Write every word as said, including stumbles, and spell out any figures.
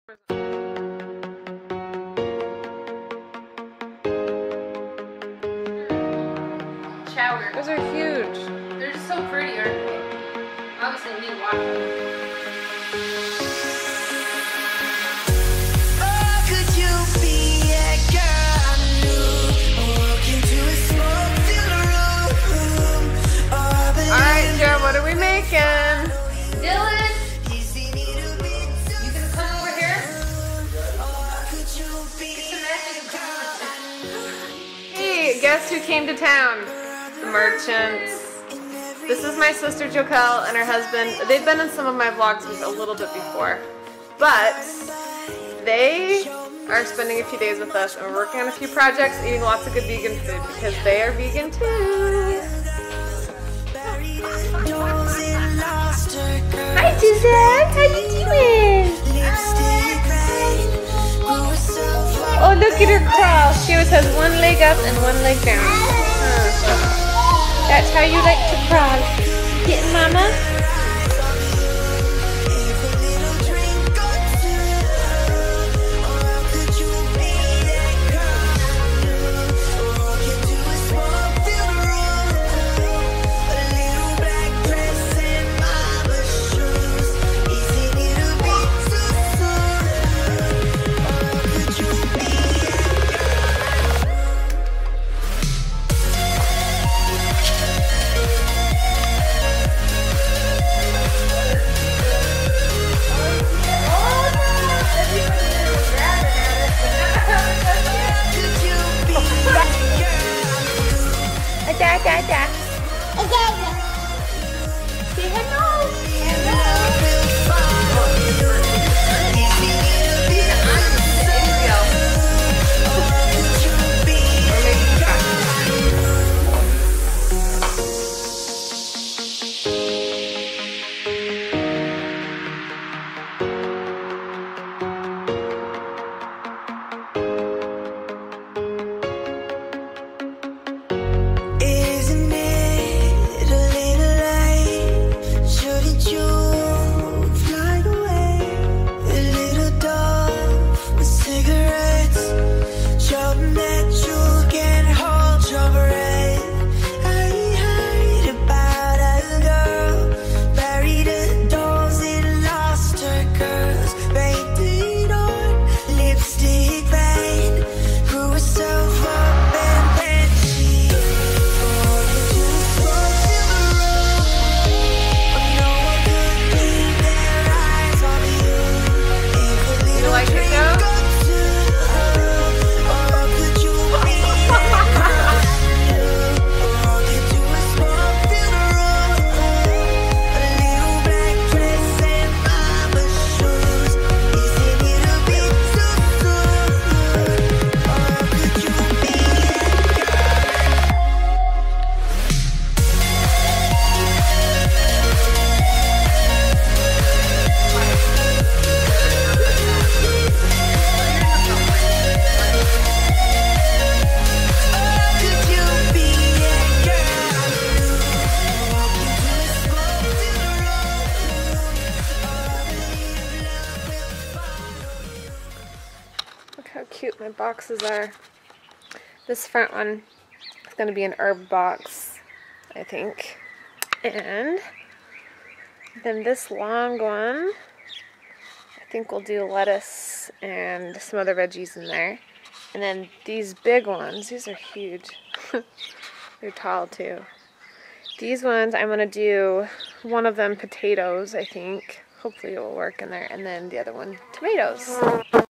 Chowder. Those are huge. They're just so pretty, aren't they? Obviously, we need to wash them. Alright, Joe, what are we making? Dylan! You gonna come over here? Get some magic. Hey, guess who came to town? The Merchants. This is my sister Jokel and her husband. They've been in some of my vlogs a little bit before, but they are spending a few days with us and we're working on a few projects, eating lots of good vegan food because they are vegan too. Hi Giselle, how you doing? Oh, look at her crawl. She always has one leg up and one leg down. Huh. That's how you like to crawl. Getting mama? Da, da, da. Say hello. How cute my boxes are. This front one is going to be an herb box, I think. And then this long one, I think we'll do lettuce and some other veggies in there. And then these big ones, these are huge. They're tall too. These ones, I'm going to do one of them potatoes, I think. Hopefully it will work in there. And then the other one, tomatoes.